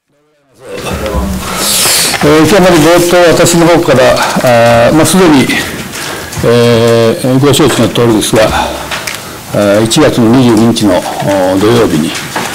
今日まで冒頭、私の方からすでに、ご承知の通りですが、1月の22日の土曜日に、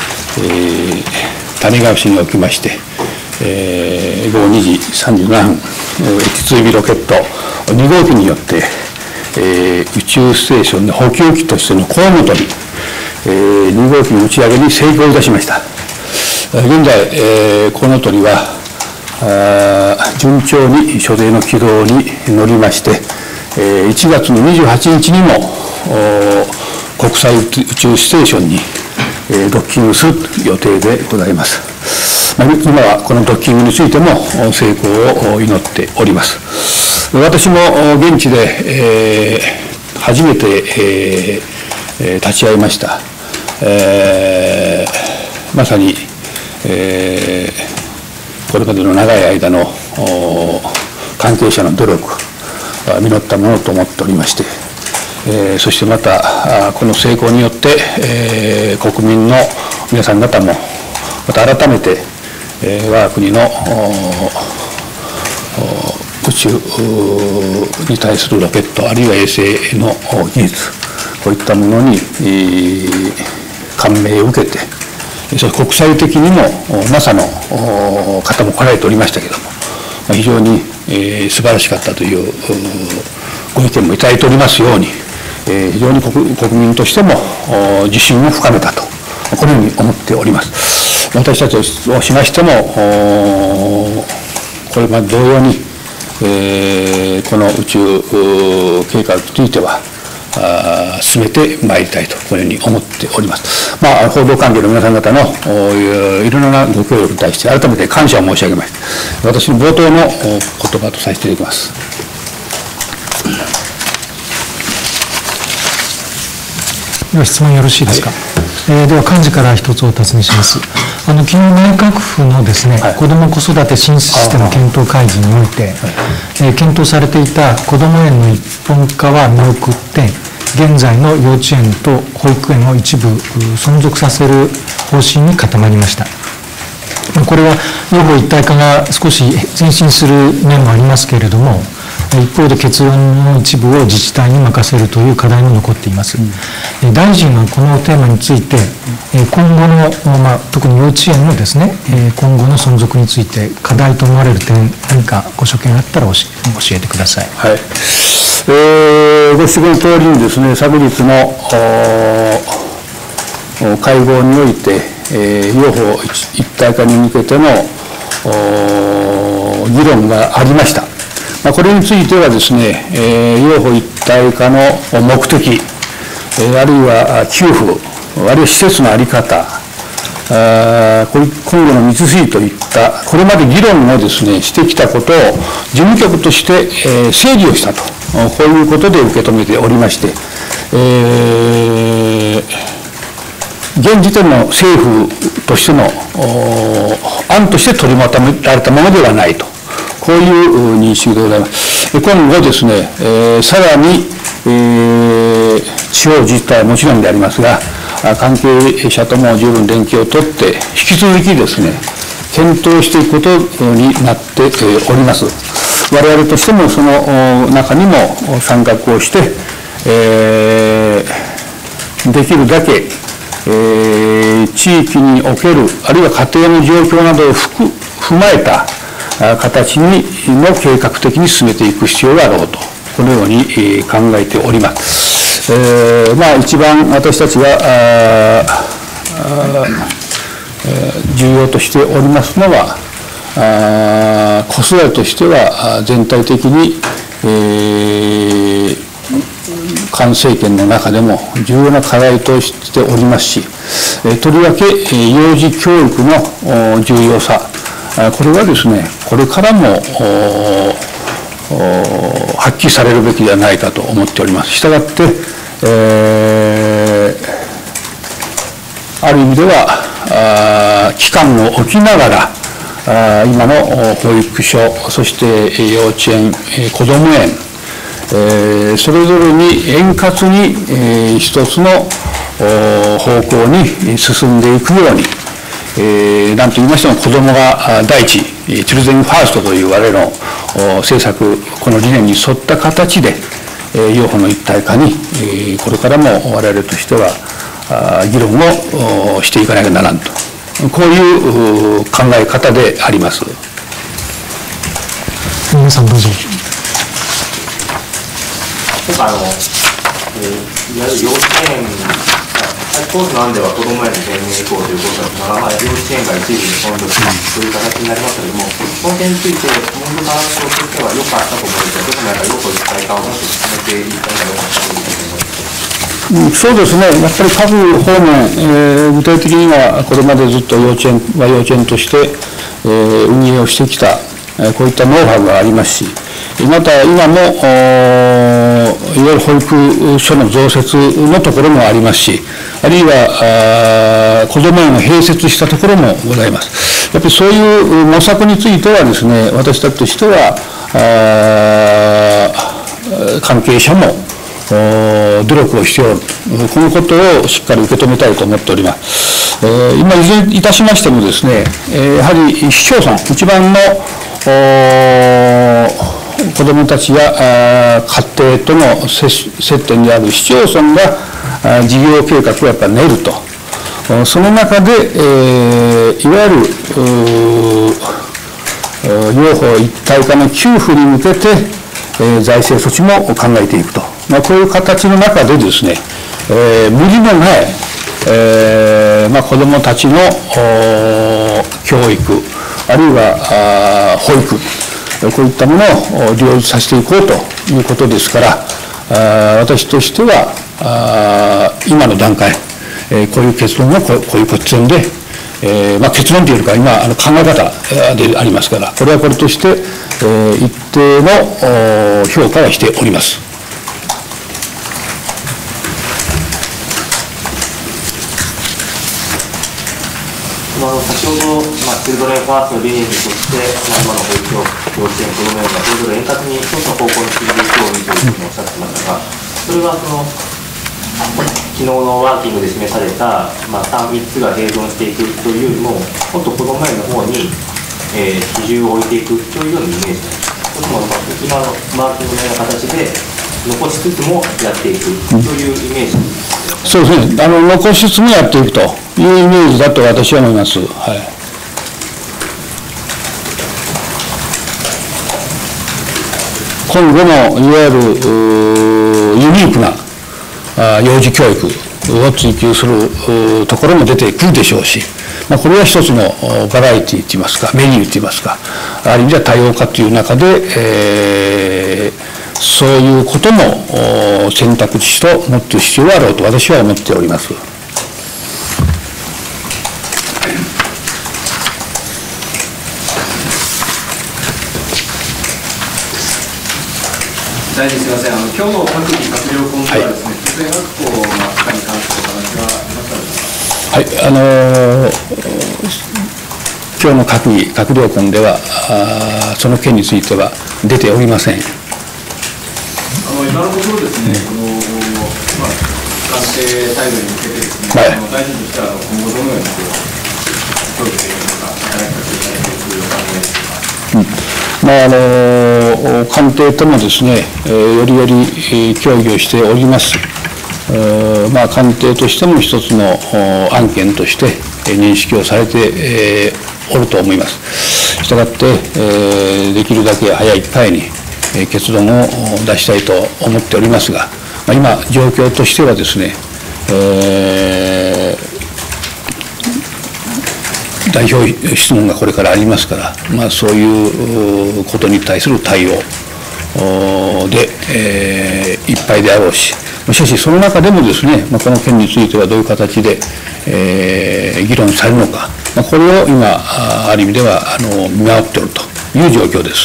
種子市におきまして、午後2時37分、H2B ロケット2号機によって、宇宙ステーションの補給機としてのコウノトリ、2号機の打ち上げに成功いたしました。現在、コウノトリは順調に所定の軌道に乗りまして、1月の28日にも国際宇宙ステーションにドッキングする予定でございます。今はこのドッキングについても成功を祈っております。私も現地で初めて立ち会いました。まさにこれまでの長い間の関係者の努力実ったものと思っておりまして、そしてまたこの成功によって、国民の皆さん方もまた改めて、我が国の宇宙に対するロケットあるいは衛星の技術、こういったものに感銘を受けて、それ国際的にも NASA の方も来られておりましたけれども、非常に素晴らしかったというご意見もいただいておりますように、非常に国民としても自信を深めたと、このように思っております。私たちとしましても、これまで同様に、この宇宙計画については進めてまいりたいと、このように思っております。報道関係の皆さん方のいろいろなご協力に対して改めて感謝を申し上げまして、私の冒頭の言葉とさせていただきます。 では質問よろしいですか。では幹事から一つお尋ねします。昨日内閣府のですね、子ども子育て新システム検討会議において、検討されていたこども園の一本化は見送って、現在の幼稚園と保育園を一部存続させる方針に固まりました。これは両方一体化が少し前進する面もありますけれども、一方で結論の一部を自治体に任せるという課題も残っています。大臣はこのテーマについて、今後の、特に幼稚園のですね、今後の存続について課題と思われる点、何かご所見あったら教えてください。 はい、ご指摘の通りにですね、昨日の会合において、両方一体化に向けての議論がありました。これについてはですね、両方一体化の目的、あるいは給付、あるいは施設の在り方、今後の道筋といったこれまで議論をですねしてきたことを事務局として整理をしたと、こういうことで受け止めておりまして、現時点の政府としての案として取りまとめられたものではないと、こういう認識でございます。今後ですね、さらに、地方自治体はもちろんでありますが、関係者とも十分連携を取って、引き続きですね、検討していくことになっております。我々としてもその中にも参画をして、できるだけ、地域における、あるいは家庭の状況などを踏まえた形の計画的に進めていく必要があろうと、このように考えております。一番私たちが重要としておりますのは、子育てとしては全体的に、菅政権の中でも重要な課題としておりますし、とりわけ幼児教育の重要さ、これはですね、これからも発揮されるべきではないかと思っております。したがって、ある意味では期間を置きながら今の保育所、そして幼稚園、こども園、それぞれに円滑に一つの方向に進んでいくように、 なんと言いましても子どもが第一、チルドレンファーストという我々の政策、この理念に沿った形で、幼保の一体化に、これからも我々としては議論をしていかなきゃならんと、こういう考え方であります。 皆さんどうぞ。 今回いわゆる幼稚園、当初の案では子どもへの全面移行ということですが、幼稚園が一部存続という形になりましたけれども、この点について、文部科学省としては良かったと思いますが、どこまで要素一体化をもっと進めていったのが良かったと思います。 そうですね、やっぱり各方面、具体的にはこれまでずっと幼稚園は幼稚園として、運営をしてきた、こういったノウハウがありますし、また今もいわゆる保育所の増設のところもありますし、あるいは子ども園を併設したところもございます。やっぱりそういう模索についてはですね、私たちとしては関係者も努力をしておる、このことをしっかり受け止めたいと思っております。今いずれいたしましてもですね、やはり市町村、一番の子どもたちや家庭との接点である市町村が事業計画をやっぱり練ると、その中で、いわゆる幼保一体化の給付に向けて、財政措置も考えていくと、こういう形の中でですね、無理のない、子どもたちの教育、あるいは保育、こういったものを両立させていこうということですから、私としては今の段階、こういう結論をこういう結論で、結論というよりか今考え方でありますから、これはこれとして、一定の評価はしております。 先ほど、チルドレンファーストの理念に沿って、今の保育所、幼稚園、子ども園がそれぞれ円滑に一つの方向に進んでいくようにというふうにおっしゃってましたが、それは昨日のワーキングで示された、3つが併存していくというよりも、もっと子ども園の方に、比重を置いていくというようなイメージなんです。それとも今のワーキングのような形で残しつつもやっていくというイメージです。 そうですね、残しつつもやっていくというイメージだと私は思います。はい、今後もいわゆるユニークな幼児教育を追求するところも出てくるでしょうし、これは一つのバラエティといいますか、メニューといいますか、ある意味では多様化という中で、そういうことも選択肢と持っている必要があろうと私は思っております。 大臣すみません、今日の閣議閣僚本ではですね、中学校の負荷に関するお話はありましたでしょうか。 はい、今日の閣議閣僚本ではその件については出ておりません。 今のところですね、官邸対応に向けてですね、大臣としては今後どのように協議していくのか、働きかけていただいているというお考えですか。 官邸ともですね、よりより協議をしております。官邸としても一つの案件として認識をされておると思います。したがって、できるだけ早い機会に結論を出したいと思っておりますが、今状況としてはですね、代表質問がこれからありますから、そういうことに対する対応で、いっぱいであろうし、しかしその中でもですね、この件についてはどういう形で、議論されるのか、これを今ある意味では見守っておるという状況です。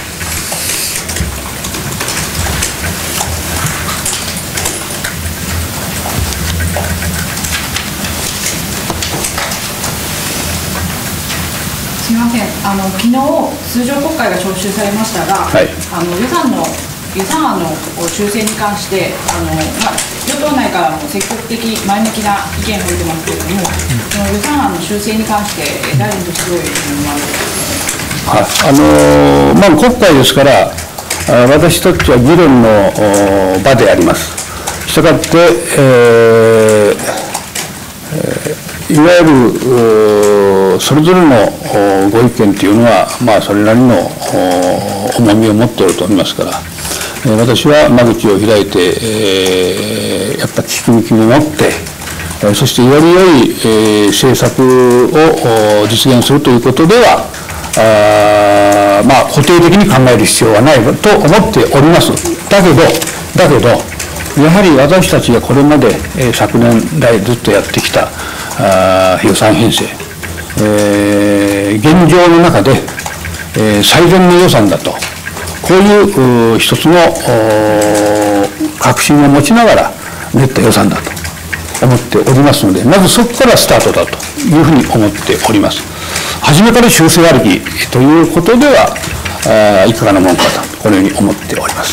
すみません、昨日通常国会が召集されましたが、予算案の修正に関して与党内からも積極的、前向きな意見を出てますけれども、その予算案の修正に関して、大臣としてどういうふうに思われていますか。 国会ですから、私たちは議論の場であります。したがって、いわゆるそれぞれのご意見というのは、それなりの重みを持っていると思いますから、私は間口を開いて、やっぱり聞き向きに持って、そしてより良い政策を実現するということでは、固定的に考える必要はないと思っております。だけど、やはり私たちがこれまで昨年来ずっとやってきた予算編成、現状の中で最善の予算だと、こういう一つの確信を持ちながら練った予算だと思っておりますので、まずそこからスタートだというふうに思っております。初めから修正ありきということではいかがなものかと、このように思っております。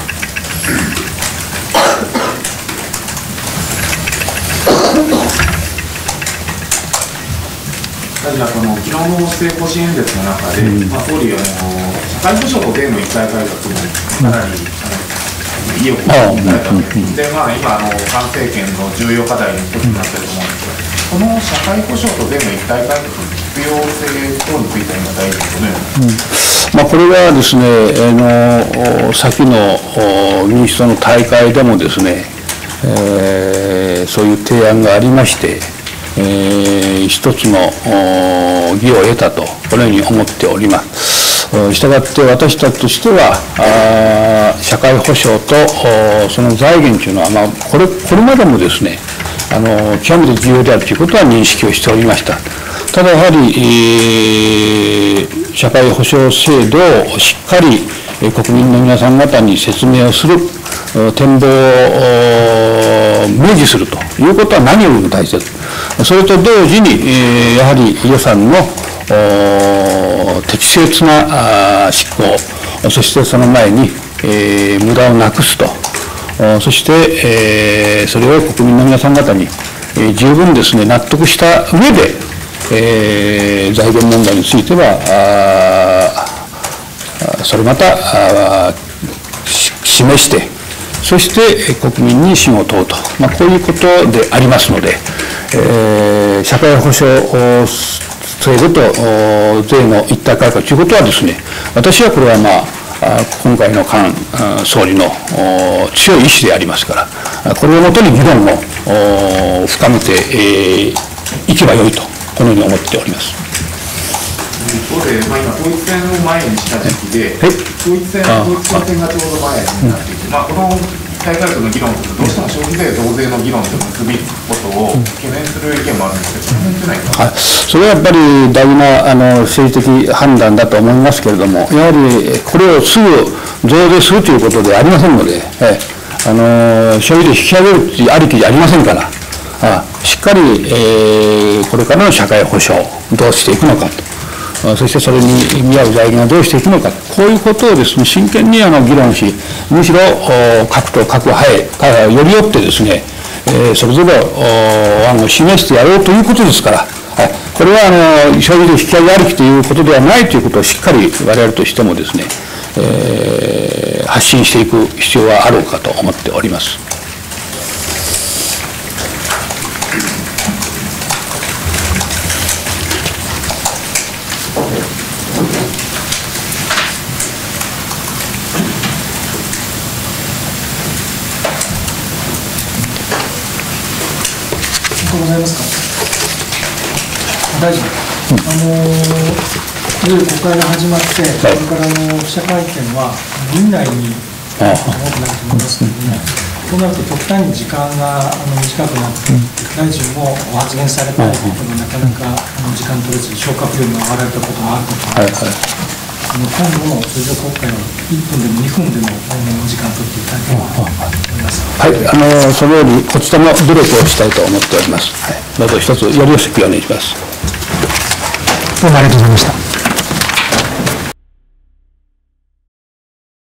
昨日の施政方針演説の中で、総理は社会保障と税の一体改革もかなり意欲を持たれたわけで、今菅政権の重要課題の一つになっていると思うんですが、この社会保障と税の一体改革の必要性等については大臣これはですね、先の民主党の大会でもですね、そういう提案がありまして、一つの義を得たと、このように思っております。したがって私たちとしては、社会保障とその財源というのは、これまでもですね、極めて重要であるということは認識をしておりました。ただやはり、社会保障制度をしっかり国民の皆さん方に説明をする、展望を明示するということは何よりも大切。それと同時に、やはり予算の適切な執行、そしてその前に、無駄をなくすと、そして、それを国民の皆さん方に、十分ですね、納得した上で、財源問題についてはそれまた示して、そして国民に信を問うと、こういうことでありますので、社会保障制度と税の一体改革ということはですね、私はこれは今回の菅総理の強い意志でありますから、これをもとに議論を深めていけばよいと、このように思っております。 一方で、今、統一選を前にした時期で、統一選がちょうど前になっていて、この一体改革の議論というと、どうしても消費税増税の議論と結びつくことを懸念する意見もあるんですけど、その辺というのはいかがですか。 それはやっぱり大事な政治的判断だと思いますけれども、やはりこれをすぐ増税するということではありませんので、消費税引き上げるというありきじゃありませんから、しっかり、これからの社会保障をどうしていくのかと、そしてそれに見合う財源をどうしていくのか、こういうことをですね、真剣に議論し、むしろ各党各派へよりよってですね、それぞれ案を示してやろうということですから、これは消費税引き上げありきということではないということをしっかり我々としてもですね、発信していく必要はあろうかと思っております。 ございますか。大臣、いよいよ国会が始まって、これから記者会見は院内に多くなると思いますけれども、そうなると極端に時間が短くなって、大臣も発言されたいということで、なかなか時間取れず、消化不良に回られたこともあるかと思います。今後の通常国会は1分でも2分でもお時間取っていただければと思います。 はい、そのようにこちらも努力をしたいと思っております。どうぞ一つよりよろしくお願いします。 どうもありがとうございました。